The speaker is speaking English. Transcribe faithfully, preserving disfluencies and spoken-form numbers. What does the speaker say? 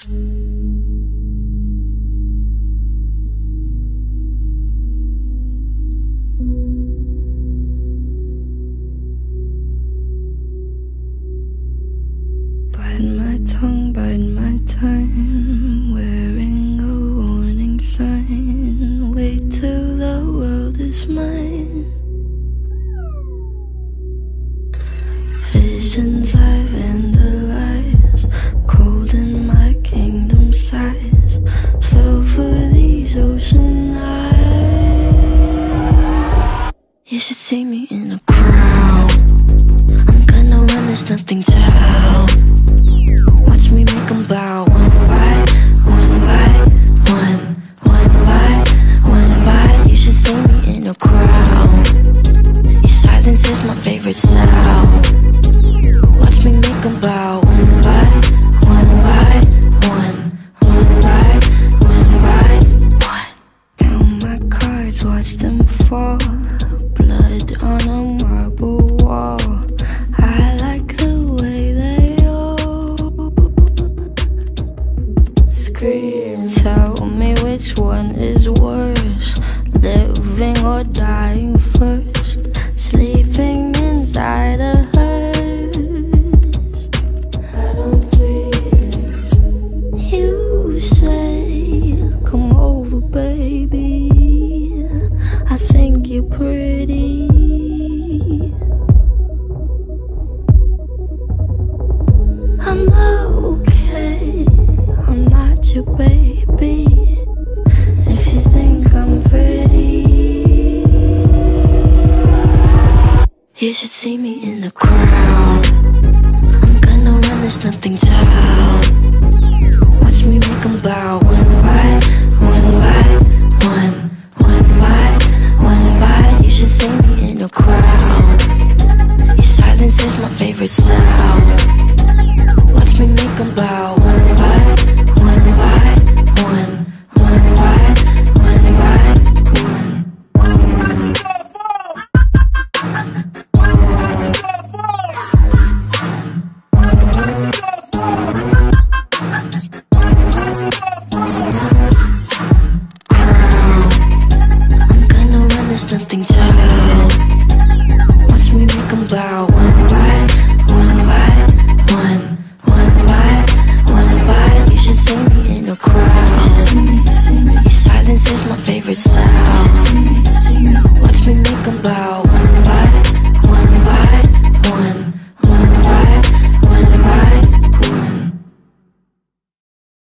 Bite my tongue, bite my time, wearing a warning sign. Wait till the world is mine. Visions I've vandalized, cold in my kingdom size. Fell for these ocean eyes. You should see me in a crown. I'm gonna run, there's nothing to help. Watch me make them bow, one by one by one, one by one by. You should see me in a crowd. Your silence is my favorite sound. Watch me make them bow, one by one by one, one by one by one. Count my cards, watch them fall. Blood on a marble wall. I like the way they all scream. Tell me which one is worse, living or dying first. Sleeping inside a hearse. I don't dream. You say, come over, baby. I think you're pretty. I'm okay, I'm not your baby. If you think I'm pretty, you should see me in the crowd. I'm gonna run, there's nothing to help. Watch me make them bow, one by one by one, one by one by. You should see me in a crowd. Your silence is my favorite sound. Watch me make them bow, one by one by one, one by one by one. Nothing to help. Watch me make them bow, one by one by one, one by one by. You should see me in a crowd. Your silence is my favorite sound.